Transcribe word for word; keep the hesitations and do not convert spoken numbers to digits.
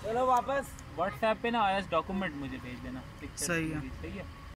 चलो वापस व्हाट्सएप पे ना आया डॉक्यूमेंट मुझे भेज देना। सही है। सही है।